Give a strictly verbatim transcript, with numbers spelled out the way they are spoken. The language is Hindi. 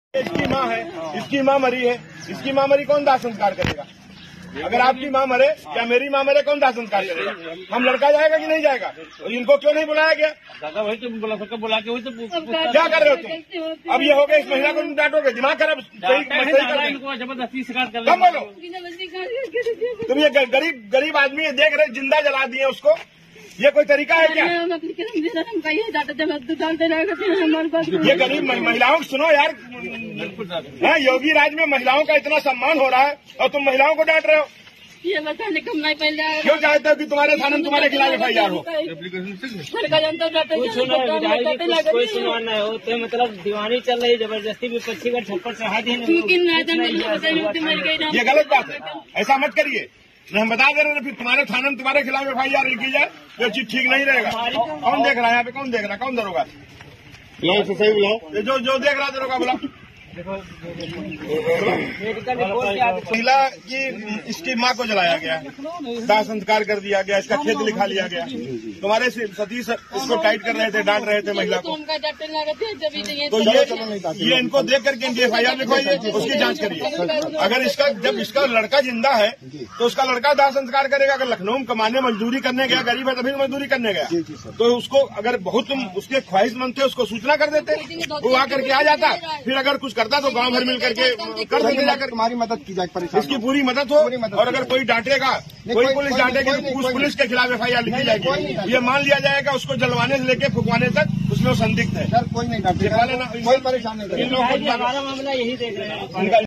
इसकी माँ है, इसकी माँ मरी है, इसकी माँ मरी, कौन दाह संस्कार करेगा? अगर आपकी माँ मरे या मेरी माँ मरे, कौन दाह संस्कार करेगा? हम लड़का जाएगा कि नहीं जाएगा? और इनको क्यों नहीं बुलाया गया? दादा वही तो बुला सका, बुला के वही तो क्या कर रहे हो तुम? अब ये हो गया, इस महिला को तुम डांटोगे, दिमाग खराब सही कर इनको जबरदस्ती शिकार कर कम बोलो। तुम ये गरीब गरीब आदमी है, देख रहे जिंदा जला दिए उसको, ये कोई तरीका है क्या? ये गरीब महिलाओं को सुनो यार, योगी राज में महिलाओं का इतना सम्मान हो रहा है और तुम महिलाओं को डांट रहे हो। ये बताने कम नहीं पहले क्यों चाहते हो कि तुम्हारे थाने में तुम्हारे खिलाफ एफ आई आर हो? कोई सुनवाना है हो तो मतलब दीवानी चल रही, जबरदस्ती विपक्षी का छप्पर चढ़ा दी। ये गलत बात है, ऐसा मत करिए। हम बता दे रहे हैं, फिर तुम्हारे थाने में तुम्हारे खिलाफ एफ आई आर लिखी जाए, ये चीज ठीक नहीं रहेगा। कौन देख रहा है यहाँ पे? कौन देख रहा है? कौन दरोगा? सही बुलाओ, जो जो देख रहा है दरोगा बुला। महिला की इसकी माँ को जलाया गया, दाह संस्कार कर दिया गया, इसका खेत लिखा लिया गया। तुम्हारे सतीश इसको टाइट कर रहे थे, डांट रहे थे महिला को। तो ये ये इनको देख करके इनकी एफ आई आर लिखवाइए, उसकी जांच करिए। अगर इसका जब इसका लड़का जिंदा है तो उसका लड़का दाह संस्कार करेगा। अगर लखनऊ में कमाने मजदूरी करने गया, गरीब है तभी मजदूरी करने गया, तो उसको अगर बहुत तुम उसके ख्वाहिशमंद थे उसको सूचना कर देते, वो आकर के आ जाता। फिर अगर कुछ करता तो गांव भर मिल करके कर देते, जाकर तुम्हारी मदद की जाए, परेशान इसकी पूरी मदद हो। और अगर कोई डांटेगा, कोई पुलिस डांटेगी तो उस पुलिस के खिलाफ एफ आई आर लिखी जाएगी। ये मान लिया जाएगा उसको जलवाने से लेके फुकवाने तक उसमें संदिग्ध है। कोई नहीं डांटेगा, कोई परेशान नहीं। हमारा मामला यही देख रहे हैं।